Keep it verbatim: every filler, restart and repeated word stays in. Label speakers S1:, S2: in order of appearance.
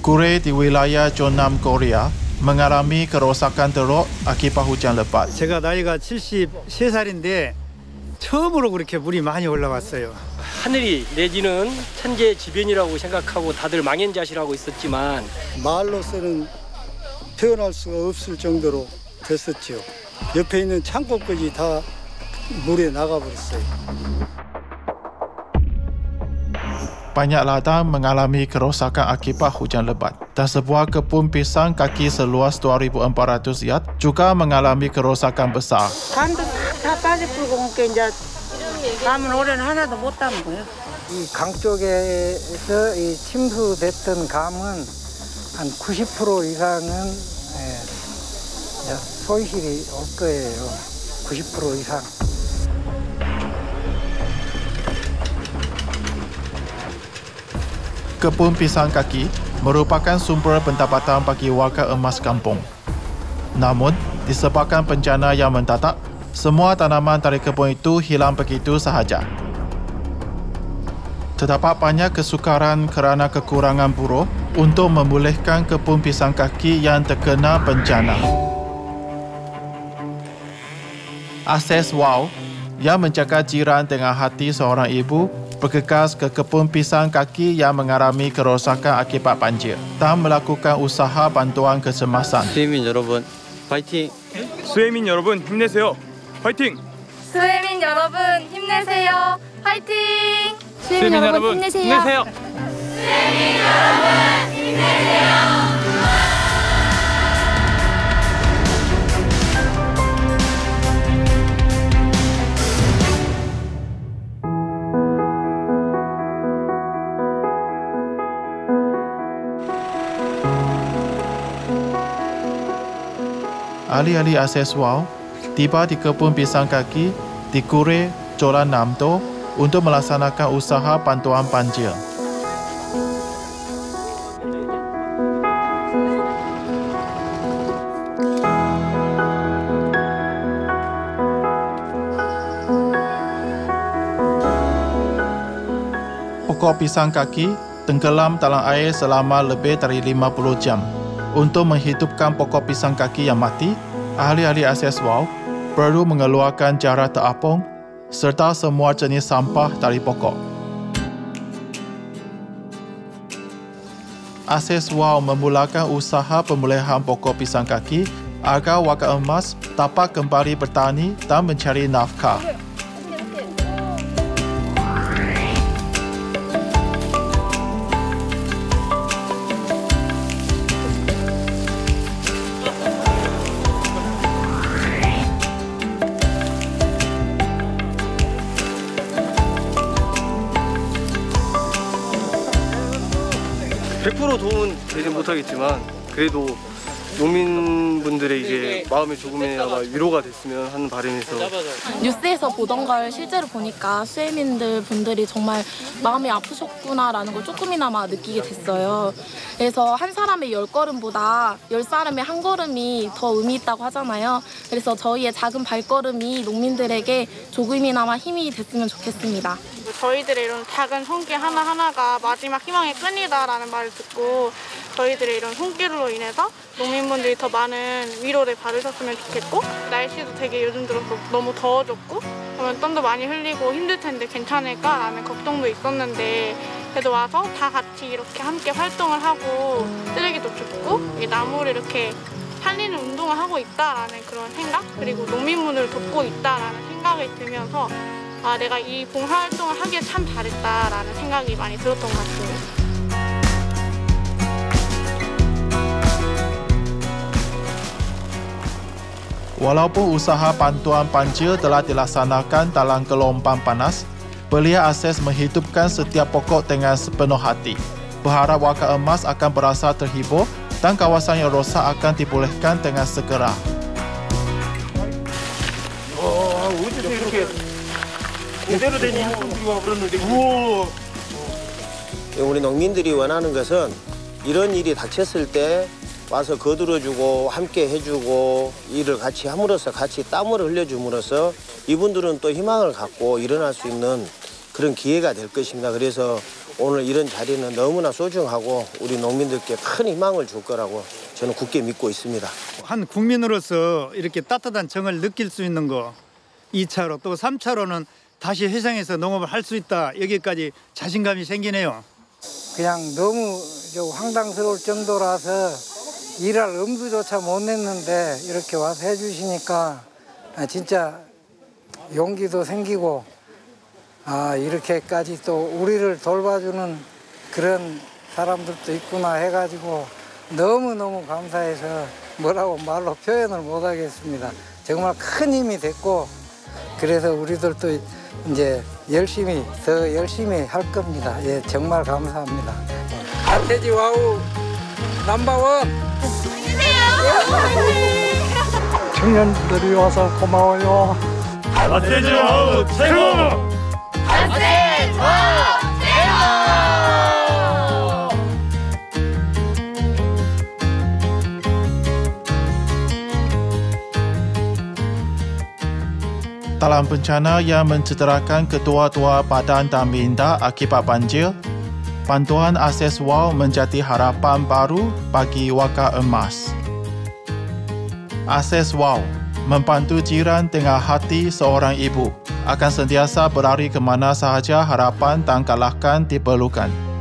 S1: Kure di wilayah Jeonnam, Korea mengalami kerosakan teruk akibat hujan lebat.
S2: 제가 나이가 칠십세 살인데 처음으로 그렇게 물이 많이 올라왔어요.
S3: 하늘이 내지는 천재지변이라고 생각하고 다들 망연자실하고 있었지만
S2: 말로서는 표현할 수가 없을 정도로 됐었죠. 옆에 있는 창고까지 다 물에 나가버렸어요.
S1: Banyak ladang mengalami kerosakan akibat hujan lebat dan sebuah kebun pisang kaki seluas dua ribu empat ratus yard juga mengalami kerosakan besar.
S4: 감도 다 빠져불고 그러니까 이제 감은 올해는 하나도 못 담은 거예요.
S5: 이 강 쪽에서 이 침수됐던 감은 한 구십 퍼센트 이상은 예, 손실이 올 거예요. 구십 퍼센트 이상.
S1: Kebun pisang kaki merupakan sumber pendapatan bagi warga emas kampung. Namun, disebabkan bencana yang mendadak, semua tanaman dari kebun itu hilang begitu sahaja. Terdapat banyak kesukaran kerana kekurangan buruh untuk memulihkan kebun pisang kaki yang terkena bencana. Akses Wow yang menjaga jiran dengan hati seorang ibu bergegas ke kebun pisang kaki yang mengalami kerosakan akibat banjir dan melakukan usaha bantuan kecemasan.
S6: 수혜민 여러분, 파이팅!
S7: 수혜민 여러분 힘내세요. 파이팅!
S8: 수혜민 여러분 힘내세요. 파이팅!
S7: 수혜민 여러분 힘내세요.
S8: 수혜민 여러분 힘내세요.
S1: Ahli-ahli akses Wow tiba di kebun pisang kaki di Kure, Jeonnam-do untuk melaksanakan usaha bantuan banjir. Pokok pisang kaki tenggelam dalam air selama lebih dari lima puluh jam. Untuk menghidupkan pokok pisang kaki yang mati, ahli-ahli akses Wow perlu mengeluarkan jarah terapung serta semua jenis sampah dari pokok. Akses Wow memulakan usaha pemulihan pokok pisang kaki agar warga emas dapat kembali bertani dan mencari nafkah.
S3: 백 퍼센트 도움은 되지 못하겠지만 그래도 농민분들의 이제 마음에 조금이나마 위로가 됐으면 하는 바람에서
S9: 뉴스에서 보던 걸 실제로 보니까 수혜민들 분들이 정말 마음이 아프셨구나라는 걸 조금이나마 느끼게 됐어요. 그래서 한 사람의 열 걸음보다 열 사람의 한 걸음이 더 의미 있다고 하잖아요. 그래서 저희의 작은 발걸음이 농민들에게 조금이나마 힘이 됐으면 좋겠습니다.
S10: 저희들의 이런 작은 손길 하나하나가 마지막 희망의 끈이다라는 말을 듣고 저희들의 이런 손길로 인해서 농민분들이 더 많은 위로를 받으셨으면 좋겠고 날씨도 되게 요즘 들어서 너무 더워졌고 그러면 땀도 많이 흘리고 힘들 텐데 괜찮을까라는 걱정도 있었는데 그래도 와서 다 같이 이렇게 함께 활동을 하고 쓰레기도 줍고 나무를 이렇게 살리는 운동을 하고 있다라는 그런 생각 그리고 농민분을 돕고 있다라는 생각이 들면서 아, 내가 이 봉사활동을 하기에 참 잘했다라는 생각이 많이 들었던 것 같습니다.
S1: Walaupun usaha bantuan banjir telah dilaksanakan dalam gelombang panas, Belia Akses menghidupkan setiap pokok dengan sepenuh hati. Berharap warga emas akan berasa terhibur dan kawasan yang rosak akan dipulihkan dengan segera.
S7: 와, 어디서 이렇게 제대로 된 인건들이 와 그러는데 우와.
S11: 우리 농민들이 원하는 것은 이런 일이 닥쳤을 때 와서 거들어주고 함께 해주고 일을 같이 함으로써 같이 땀을 흘려줌으로써 이분들은 또 희망을 갖고 일어날 수 있는 그런 기회가 될 것입니다. 그래서 오늘 이런 자리는 너무나 소중하고 우리 농민들께 큰 희망을 줄 거라고 저는 굳게 믿고 있습니다.
S2: 한 국민으로서 이렇게 따뜻한 정을 느낄 수 있는 거 이 차로 또 삼 차로는 다시 해상에서 농업을 할 수 있다. 여기까지 자신감이 생기네요.
S5: 그냥 너무 황당스러울 정도라서 일할 엄두조차 못 냈는데 이렇게 와서 해주시니까 진짜 용기도 생기고 아 이렇게까지 또 우리를 돌봐주는 그런 사람들도 있구나 해가지고 너무너무 감사해서 뭐라고 말로 표현을 못 하겠습니다. 정말 큰 힘이 됐고 그래서 우리들도 이제 열심히 더 열심히 할 겁니다. 예, 정말 감사합니다. 나태지 와우 넘버원. 청년들이 와서 고마워요.
S7: 나태지 와우 최고.
S8: 나태지 와우 최고.
S1: Dalam bencana yang mencederakan kedua-dua badan dan minda akibat banjir, bantuan akses W A U menjadi harapan baru bagi Waka Emas. Akses W A U membantu jiran dengan hati seorang ibu akan sentiasa berlari ke mana sahaja harapan dan kalahkan diperlukan.